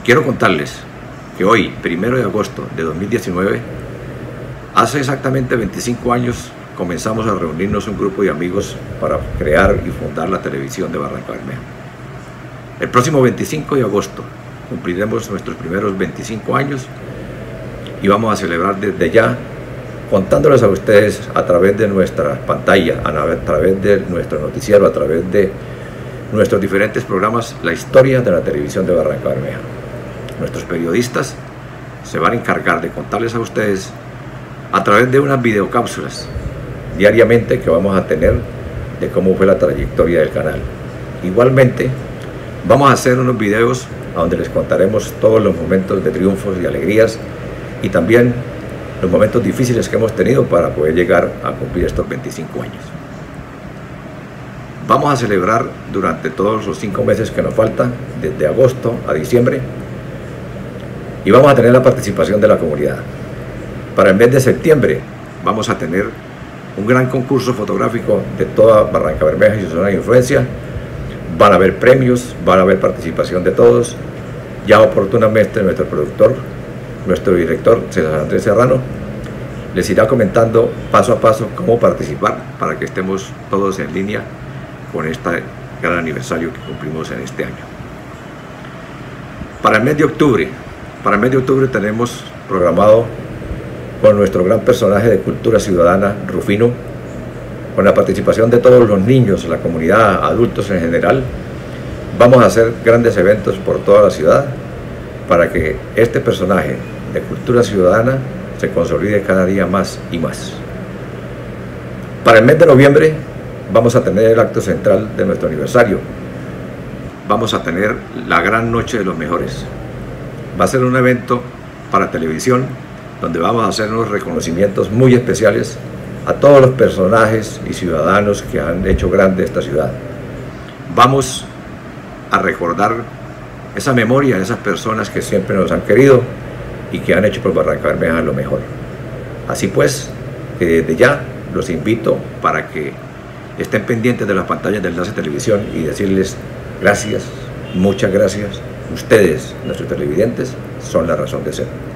Quiero contarles que hoy, 1 de agosto de 2019, hace exactamente 25 años comenzamos a reunirnos un grupo de amigos para crear y fundar la televisión de Barrancabermeja. El próximo 25 de agosto cumpliremos nuestros primeros 25 años y vamos a celebrar desde ya, contándoles a ustedes a través de nuestra pantalla, a través de nuestro noticiero, a través de nuestros diferentes programas, la historia de la televisión de Barrancabermeja. Nuestros periodistas se van a encargar de contarles a ustedes a través de unas videocápsulas diariamente que vamos a tener de cómo fue la trayectoria del canal. Igualmente vamos a hacer unos videos donde les contaremos todos los momentos de triunfos y alegrías y también los momentos difíciles que hemos tenido para poder llegar a cumplir estos 25 años. Vamos a celebrar durante todos los 5 meses que nos faltan, desde agosto a diciembre, y vamos a tener la participación de la comunidad. Para el mes de septiembre vamos a tener un gran concurso fotográfico de toda Barrancabermeja y su zona de influencia. Van a haber premios, van a haber participación de todos. Ya oportunamente nuestro productor, nuestro director César Andrés Serrano, les irá comentando paso a paso cómo participar para que estemos todos en línea con este gran aniversario que cumplimos en este año. Para el mes de octubre tenemos programado con nuestro gran personaje de cultura ciudadana, Rufino, con la participación de todos los niños, la comunidad, adultos en general. Vamos a hacer grandes eventos por toda la ciudad para que este personaje de cultura ciudadana se consolide cada día más y más. Para el mes de noviembre vamos a tener el acto central de nuestro aniversario. Vamos a tener la gran noche de los mejores. Va a ser un evento para televisión donde vamos a hacer unos reconocimientos muy especiales a todos los personajes y ciudadanos que han hecho grande esta ciudad. Vamos a recordar esa memoria de esas personas que siempre nos han querido y que han hecho por Barrancabermeja lo mejor. Así pues, desde ya los invito para que estén pendientes de las pantallas de Enlace Televisión y decirles gracias, muchas gracias. Ustedes, nuestros televidentes, son la razón de ser.